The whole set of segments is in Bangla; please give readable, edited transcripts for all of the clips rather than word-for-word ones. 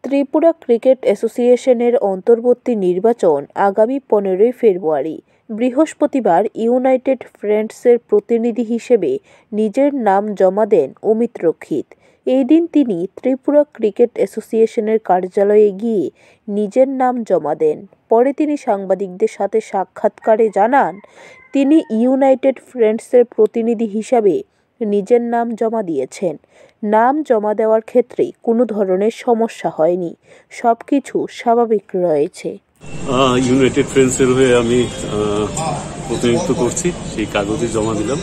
ত্রিপুরা ক্রিকেট অ্যাসোসিয়েশনের অন্তর্বর্তী নির্বাচন আগামী 15 ফেব্রুয়ারি। বৃহস্পতিবার ইউনাইটেড ফ্রেন্ডসের প্রতিনিধি হিসেবে নিজের নাম জমা দেন অমিত রক্ষিত। এই দিন তিনি ত্রিপুরা ক্রিকেট অ্যাসোসিয়েশনের কার্যালয়ে গিয়ে নিজের নাম জমা দেন। পরে তিনি সাংবাদিকদের সাথে সাক্ষাৎকারে জানান, তিনি ইউনাইটেড ফ্রেন্ডসের প্রতিনিধি হিসাবে নিজের নাম জমা দিয়েছেন। নাম জমা দেওয়ার ক্ষেত্রে কোনো ধরনের সমস্যা হয়নি, সবকিছু স্বাভাবিক রয়েছে। ইউনাইটেড ফ্রেন্ডসের হয়ে আমি প্রতিনিধিত্ব করছি, সেই কাগজে জমা দিলাম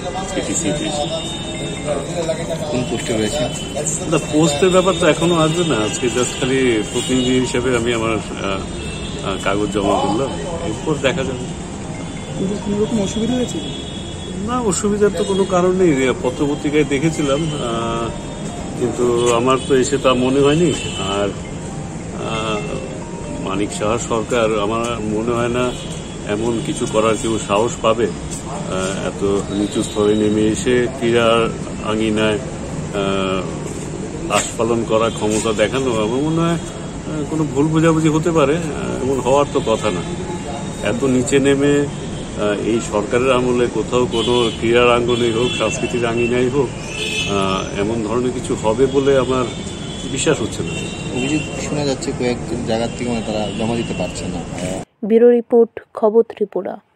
কোন পোস্টে রয়েছে। পোস্টের ব্যাপার তো এখনো আসবে না, আজকে জাস্ট খালি প্রতিনিধি হিসেবে আমি আমার কাগজ জমা করলাম, এরপর দেখা যাবে। কোনো রকম অসুবিধা হয়েছে? না, অসুবিধার তো কোনো কারণ নেই, পত্রপত্রিকায় দেখেছিলাম, কিন্তু আমার তো এসে তা মনে হয়নি। আর মানিক সাহা সরকার, আমার মনে হয় না এমন কিছু করার কেউ সাহস পাবে। এত নিচু স্তরে নেমে এসে ক্রীড়ার আঙিনায় আস্ফালন করার ক্ষমতা দেখানো, আমার মনে হয় কোনো ভুল বোঝাবুঝি হতে পারে, এমন হওয়ার তো কথা না। এত নিচে নেমে এই সরকারের আমলে কোথাও কোনো ক্রীড়ার আঙ্গনেই হোক, সাংস্কৃতিক আঙিনাই হোক, এমন ধরনের কিছু হবে বলে আমার বিশ্বাস হচ্ছে না। অভিযোগ শোনা যাচ্ছে কয়েক জায়গার থেকে তারা জমা দিতে পারছে না। ব্যুরো রিপোর্ট, খবর ত্রিপুরা।